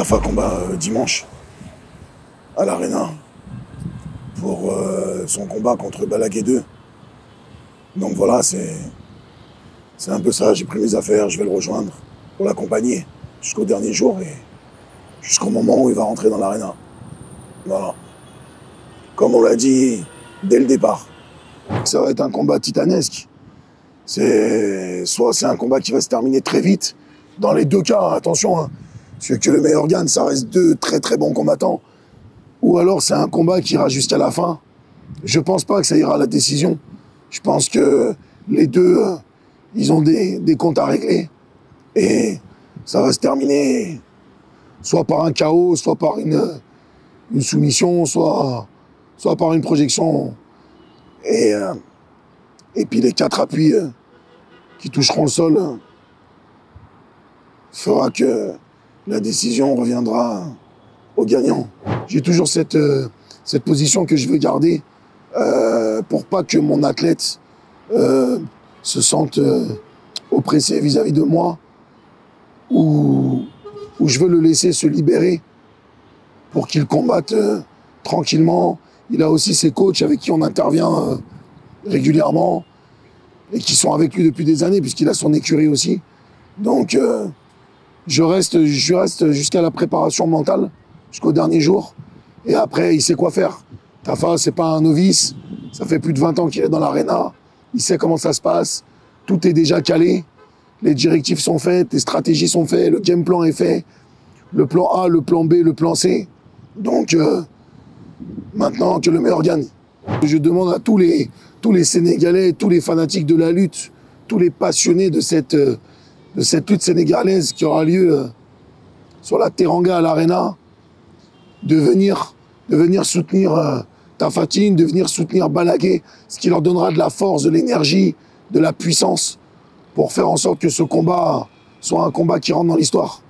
Tafa combat dimanche à l'Arena pour son combat contre Balaguer 2. Donc voilà, c'est un peu ça. J'ai pris mes affaires, je vais le rejoindre pour l'accompagner jusqu'au dernier jour et jusqu'au moment où il va rentrer dans l'Arena. Voilà. Comme on l'a dit dès le départ, ça va être un combat titanesque. Soit c'est un combat qui va se terminer très vite. Dans les deux cas, attention, hein, parce que le meilleur gagne, ça reste deux très très bons combattants. Ou alors c'est un combat qui ira jusqu'à la fin. Je pense pas que ça ira à la décision. Je pense que les deux, ils ont des comptes à régler. Et ça va se terminer soit par un KO, soit par une soumission, soit par une projection. Et puis les 4 appuis qui toucheront le sol fera que la décision reviendra au gagnant. J'ai toujours cette position que je veux garder pour pas que mon athlète se sente oppressé vis-à-vis de moi ou je veux le laisser se libérer pour qu'il combatte tranquillement. Il a aussi ses coachs avec qui on intervient régulièrement et qui sont avec lui depuis des années puisqu'il a son écurie aussi. Donc je reste jusqu'à la préparation mentale, jusqu'au dernier jour. Et après, il sait quoi faire. Tafa, c'est pas un novice. Ça fait plus de 20 ans qu'il est dans l'Arena. Il sait comment ça se passe. Tout est déjà calé. Les directives sont faites, les stratégies sont faites, le game plan est fait. Le plan A, le plan B, le plan C. Donc, maintenant que le meilleur gagne. Je demande à tous les Sénégalais, tous les fanatiques de la lutte, tous les passionnés de cette lutte sénégalaise qui aura lieu sur la Teranga à l'Arena, de venir soutenir Tapha Tine, de venir soutenir Balaguer, ce qui leur donnera de la force, de l'énergie, de la puissance pour faire en sorte que ce combat soit un combat qui rentre dans l'histoire.